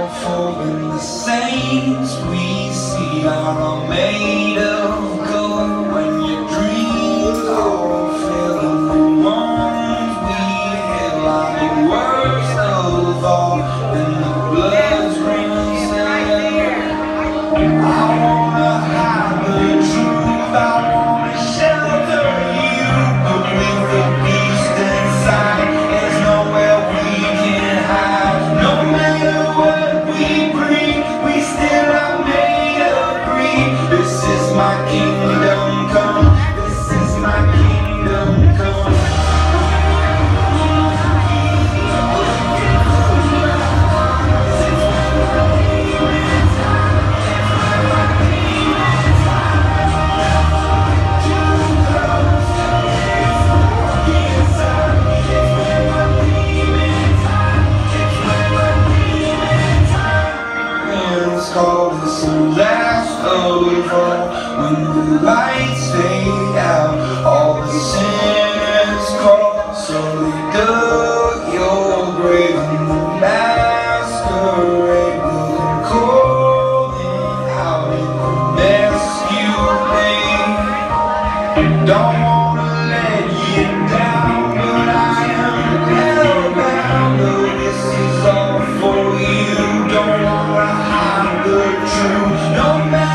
for when the saints we see are all made of gold. When your dreams all fail and the ones we held are the worst of all, and the blood's runs out. I wanna hide the truth, I wanna shelter you, but with the beast inside, there's nowhere we can hide. No matter what we breed, we still are made of greed. This is my kingdom come, this is my kingdom come. Called us the last of all. When the lights fade out, all the sinners crawl. So they dug your grave in the masquerade, looking cold and out in the mess you made. Don't wanna let you down, but I am hellbound. But this is all for you. Don't wanna hide the truth, no matter